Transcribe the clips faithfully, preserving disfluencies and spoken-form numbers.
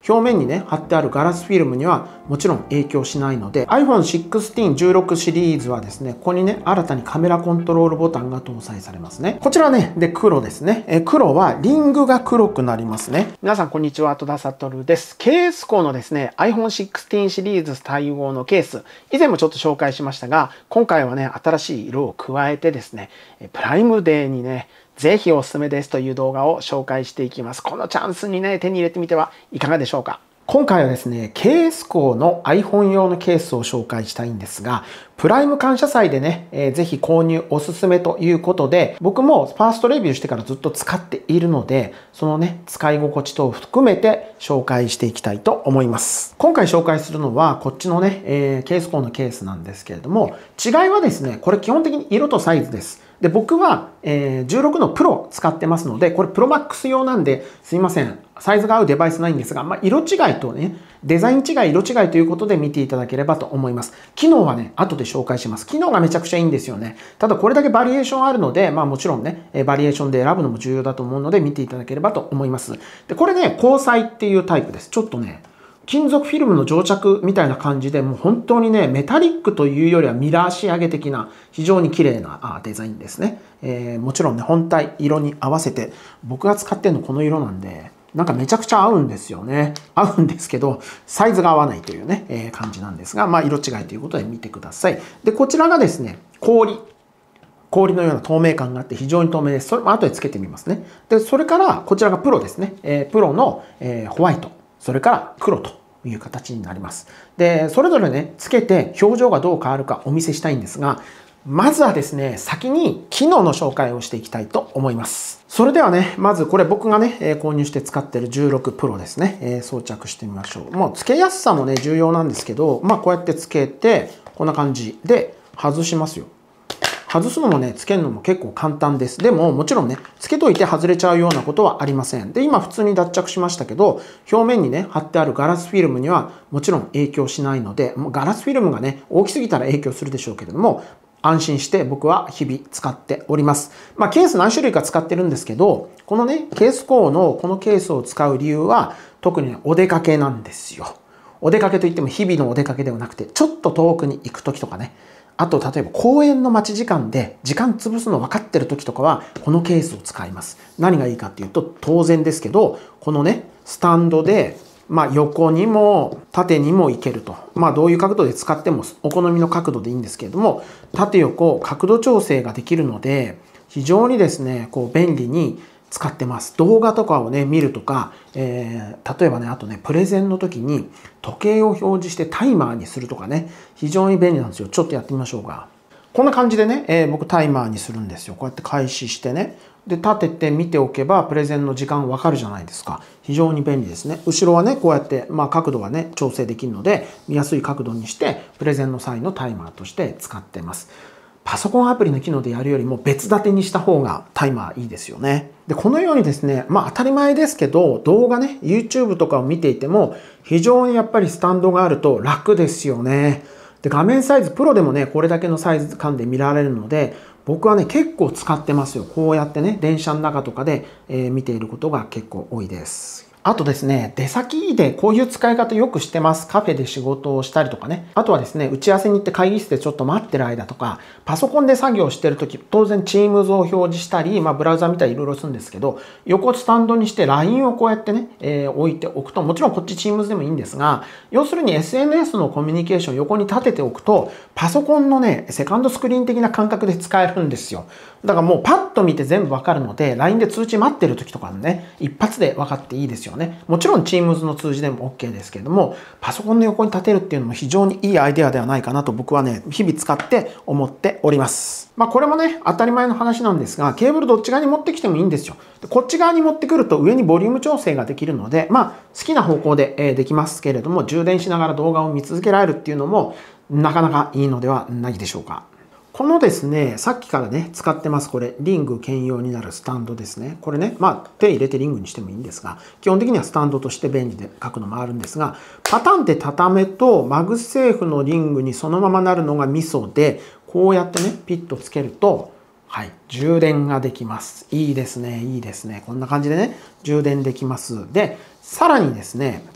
表面にね、貼ってあるガラスフィルムにはもちろん影響しないので、アイフォンシックスティーン じゅうろくシリーズはですね、ここにね、新たにカメラコントロールボタンが搭載されますね。こちらね、で、黒ですね。え黒はリングが黒くなりますね。皆さん、こんにちは。戸田悟です。ケースコーのですね、アイフォンシックスティーン シリーズ対応のケース、以前もちょっと紹介しましたが、今回はね、新しい色を加えてですね、プライムデーにね、ぜひおすすめですという動画を紹介していきます。このチャンスにね、手に入れてみてはいかがでしょうか。今回はですね、ケースコーの iPhone 用のケースを紹介したいんですが、プライム感謝祭でね、えー、ぜひ購入おすすめということで、僕もファーストレビューしてからずっと使っているので、そのね、使い心地等を含めて紹介していきたいと思います。今回紹介するのは、こっちのね、えー、ケースコーのケースなんですけれども、違いはですね、これ基本的に色とサイズです。で、僕は、えー、じゅうろくのプロ使ってますので、これプロマックス用なんで、すいません。サイズが合うデバイスないんですが、まあ、色違いとね、デザイン違い、色違いということで見ていただければと思います。機能はね、後で紹介します。機能がめちゃくちゃいいんですよね。ただこれだけバリエーションあるので、まあもちろんね、バリエーションで選ぶのも重要だと思うので見ていただければと思います。で、これね、光彩っていうタイプです。ちょっとね、金属フィルムの蒸着みたいな感じで、もう本当にね、メタリックというよりはミラー仕上げ的な非常に綺麗なデザインですね。えー、もちろんね、本体色に合わせて、僕が使ってるのこの色なんで、なんかめちゃくちゃ合うんですよね。合うんですけど、サイズが合わないというね、えー、感じなんですが、まあ色違いということで見てください。で、こちらがですね、氷。氷のような透明感があって非常に透明です。それも後でつけてみますね。で、それからこちらがプロですね。えー、プロの、えー、ホワイト。それから黒という形になります。で、それぞれね、つけて表情がどう変わるかお見せしたいんですが、まずはですね、先に機能の紹介をしていきたいと思います。それではね、まずこれ僕がね、購入して使ってるじゅうろくプロですね、えー、装着してみましょう。もう付けやすさもね、重要なんですけど、まあこうやってつけて、こんな感じで外しますよ。外すのもね、つけるのも結構簡単です。でも、もちろんね、つけといて外れちゃうようなことはありません。で、今普通に脱着しましたけど、表面にね、貼ってあるガラスフィルムにはもちろん影響しないので、もうガラスフィルムがね、大きすぎたら影響するでしょうけれども、安心して僕は日々使っております。まあ、ケース何種類か使ってるんですけど、このね、ケースコーのこのケースを使う理由は、特にね、お出かけなんですよ。お出かけといっても日々のお出かけではなくて、ちょっと遠くに行くときとかね、あと、例えば公園の待ち時間で時間潰すの分かってる時とかは、このケースを使います。何がいいかっていうと、当然ですけど、このね、スタンドで、まあ横にも縦にもいけると。まあどういう角度で使ってもお好みの角度でいいんですけれども、縦横角度調整ができるので、非常にですね、こう便利に使ってます。動画とかをね、見るとか、えー、例えばね、あとね、プレゼンの時に時計を表示してタイマーにするとかね、非常に便利なんですよ。ちょっとやってみましょうか。こんな感じでね、えー、僕タイマーにするんですよ。こうやって開始してね。で、立てて見ておけば、プレゼンの時間わかるじゃないですか。非常に便利ですね。後ろはね、こうやって、まあ角度がね、調整できるので、見やすい角度にして、プレゼンの際のタイマーとして使ってます。パソコンアプリの機能でやるよりも別立てにした方がタイマーいいですよね。で、このようにですね、まあ当たり前ですけど、動画ね、YouTube とかを見ていても、非常にやっぱりスタンドがあると楽ですよね。で、画面サイズ、プロでもね、これだけのサイズ感で見られるので、僕はね、結構使ってますよ。こうやってね、電車の中とかで、えー、見ていることが結構多いです。あとですね、出先でこういう使い方よくしてます。カフェで仕事をしたりとかね。あとはですね、打ち合わせに行って会議室でちょっと待ってる間とか、パソコンで作業してるとき、当然 Teams を表示したり、まあブラウザ見たりいろいろするんですけど、横スタンドにして ライン をこうやってね、えー、置いておくと、もちろんこっち Teams でもいいんですが、要するに エスエヌエス のコミュニケーションを横に立てておくと、パソコンのね、セカンドスクリーン的な感覚で使えるんですよ。だからもうパッと見て全部わかるので、ライン で通知待ってる時とかのね、一発で分かっていいですよね。もちろん Teams の通知でも OK ですけれども、パソコンの横に立てるっていうのも非常にいいアイデアではないかなと僕はね、日々使って思っております。まあこれもね、当たり前の話なんですが、ケーブルどっち側に持ってきてもいいんですよ。こっち側に持ってくると上にボリューム調整ができるので、まあ好きな方向でできますけれども、充電しながら動画を見続けられるっていうのもなかなかいいのではないでしょうか。このですね、さっきからね、使ってます。これ、リング兼用になるスタンドですね。これね、まあ、手入れてリングにしてもいいんですが、基本的にはスタンドとして便利で書くのもあるんですが、パタンって畳めとマグセーフのリングにそのままなるのがミソで、こうやってね、ピッとつけると、はい、充電ができます。いいですね、いいですね。こんな感じでね、充電できます。で、さらにですね、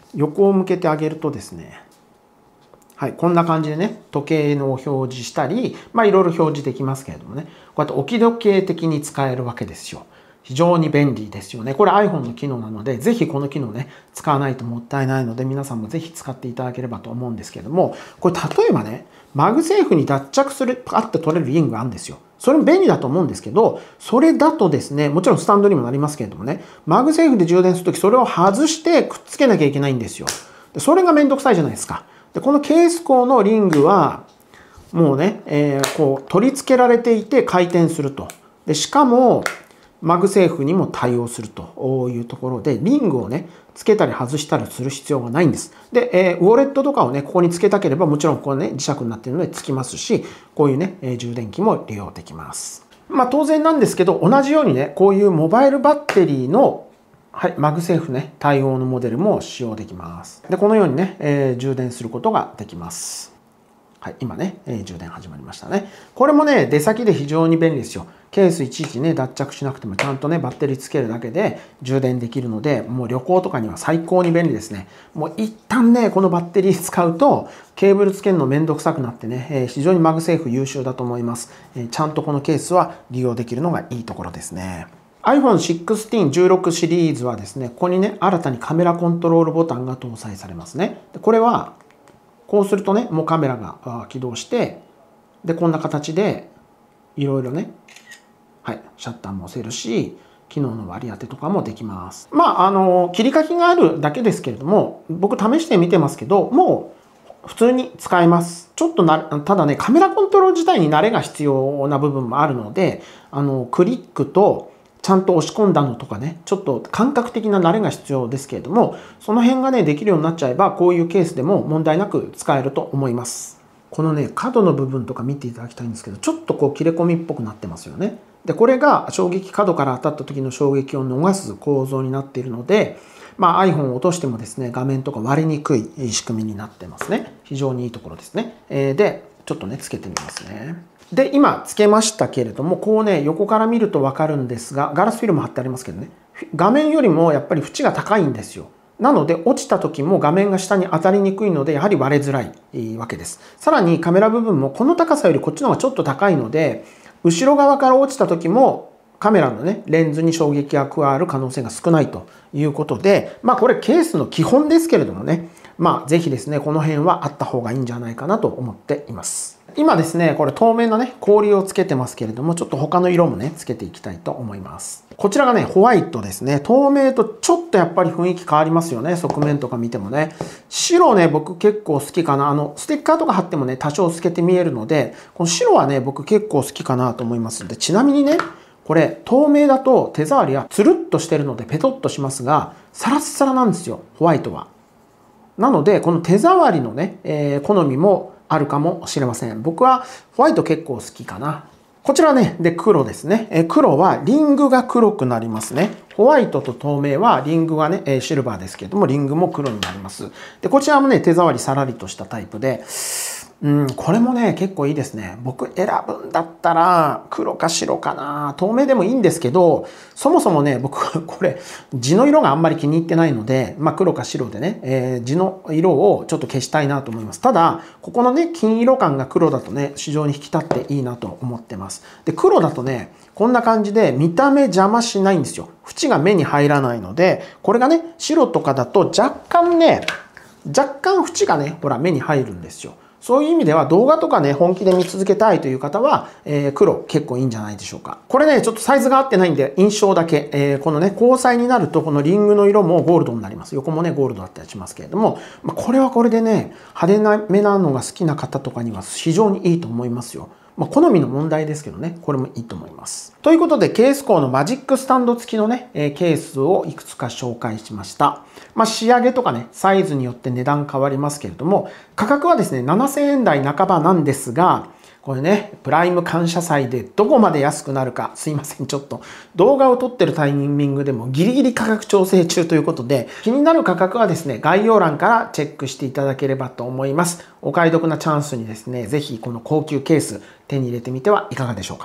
横を向けてあげるとですね、はい、こんな感じでね、時計の表示したり、まあいろいろ表示できますけれどもね、こうやって置き時計的に使えるわけですよ。非常に便利ですよね。これ iPhone の機能なので、ぜひこの機能ね、使わないともったいないので、皆さんもぜひ使っていただければと思うんですけれども、これ例えばね、マグセーフに脱着する、パッと取れるリングがあるんですよ。それも便利だと思うんですけど、それだとですね、もちろんスタンドにもなりますけれどもね、マグセーフで充電するとき、それを外してくっつけなきゃいけないんですよ。それがめんどくさいじゃないですか。でこのケースコーのリングは、もうね、えー、こう取り付けられていて回転すると。でしかも、マグセーフにも対応するというところで、リングをね、つけたり外したりする必要がないんです。で、えー、ウォレットとかをね、ここにつけたければ、もちろんこれね、磁石になっているのでつきますし、こういうね、えー、充電器も利用できます。まあ当然なんですけど、同じようにね、こういうモバイルバッテリーのはい、マグセーフね、対応のモデルも使用できます。で、このようにね、えー、充電することができます。はい、今ね、えー、充電始まりましたね。これもね、出先で非常に便利ですよ。ケースいちいちね、脱着しなくてもちゃんとね、バッテリーつけるだけで充電できるので、もう旅行とかには最高に便利ですね。もう一旦ね、このバッテリー使うと、ケーブルつけるのめんどくさくなってね、えー、非常にマグセーフ優秀だと思います。えー、ちゃんとこのケースは利用できるのがいいところですね。アイフォンシックスティーン じゅうろく シリーズはですね、ここにね、新たにカメラコントロールボタンが搭載されますね。でこれは、こうするとね、もうカメラが起動して、で、こんな形で、いろいろね、はい、シャッターも押せるし、機能の割り当てとかもできます。まあ、あの、切り書きがあるだけですけれども、僕試してみてますけど、もう普通に使えます。ちょっとな、ただね、カメラコントロール自体に慣れが必要な部分もあるので、あの、クリックと、ちゃんと押し込んだのとかね、ちょっと感覚的な慣れが必要ですけれども、その辺がね、できるようになっちゃえば、こういうケースでも問題なく使えると思います。このね、角の部分とか見ていただきたいんですけど、ちょっとこう切れ込みっぽくなってますよね。で、これが衝撃角から当たった時の衝撃を逃す構造になっているので、まあ、iPhone を落としてもですね、画面とか割れにくい仕組みになってますね。非常にいいところですね。えー、で、ちょっとね、つけてみますね。で、今つけましたけれども、こうね、横から見るとわかるんですが、ガラスフィルム貼ってありますけどね、画面よりもやっぱり縁が高いんですよ。なので、落ちた時も画面が下に当たりにくいので、やはり割れづらいわけです。さらにカメラ部分もこの高さよりこっちの方がちょっと高いので、後ろ側から落ちた時も、カメラのね、レンズに衝撃が加わる可能性が少ないということで、まあこれケースの基本ですけれどもね、まあぜひですね、この辺はあった方がいいんじゃないかなと思っています。今ですね、これ透明なね、氷をつけてますけれども、ちょっと他の色もね、つけていきたいと思います。こちらがね、ホワイトですね。透明とちょっとやっぱり雰囲気変わりますよね。側面とか見てもね。白ね、僕結構好きかな。あの、ステッカーとか貼ってもね、多少透けて見えるので、この白はね、僕結構好きかなと思いますので、ちなみにね、これ透明だと手触りはつるっとしてるのでペトッとしますが、サラッサラなんですよ、ホワイトは。なので、この手触りのね、えー、好みもあるかもしれません。僕はホワイト結構好きかな。こちらね、で黒ですね。え黒はリングが黒くなりますね。ホワイトと透明はリングがね、えシルバーですけれども、リングも黒になります。で、こちらもね、手触りさらりとしたタイプで、うん、これもね、結構いいですね。僕選ぶんだったら、黒か白かな。透明でもいいんですけど、そもそもね、僕、これ、地の色があんまり気に入ってないので、まあ黒か白でね、えー、地の色をちょっと消したいなと思います。ただ、ここのね、金色感が黒だとね、非常に引き立っていいなと思ってます。で、黒だとね、こんな感じで見た目邪魔しないんですよ。縁が目に入らないので、これがね、白とかだと若干ね、若干縁がね、ほら、目に入るんですよ。そういう意味では動画とかね、本気で見続けたいという方は、えー、黒結構いいんじゃないでしょうか。これね、ちょっとサイズが合ってないんで、印象だけ、えー、このね、交際になると、このリングの色もゴールドになります。横もね、ゴールドだったりしますけれども、まあ、これはこれでね、派手なめなのが好きな方とかには非常にいいと思いますよ。まあ、好みの問題ですけどね、これもいいと思います。ということで、ケースコーのマジックスタンド付きのね、ケースをいくつか紹介しました。まあ、仕上げとかね、サイズによって値段変わりますけれども、価格はですね、ななせんえん台半ばなんですが、これね、プライム感謝祭でどこまで安くなるか、すいません、ちょっと動画を撮ってるタイミングでもギリギリ価格調整中ということで、気になる価格はですね、概要欄からチェックしていただければと思います。お買い得なチャンスにですね、ぜひこの高級ケース手に入れてみてはいかがでしょうか。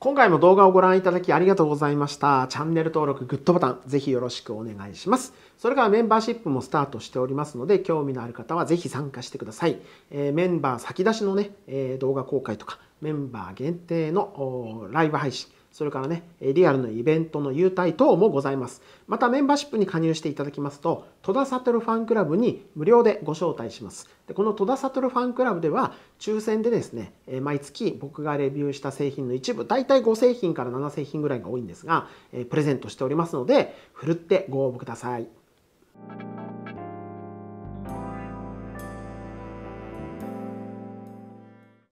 今回も動画をご覧いただきありがとうございました。チャンネル登録、グッドボタン、ぜひよろしくお願いします。それからメンバーシップもスタートしておりますので、興味のある方はぜひ参加してください。えー、メンバー先出しのね、えー、動画公開とか、メンバー限定のライブ配信、それからね、リアルのイベントの優待等もございます。またメンバーシップに加入していただきますと、戸田悟ファンクラブに無料でご招待します。でこの戸田悟ファンクラブでは、抽選でですね、毎月僕がレビューした製品の一部、だいたいご製品からなな製品ぐらいが多いんですが、プレゼントしておりますので、ふるってご応募ください。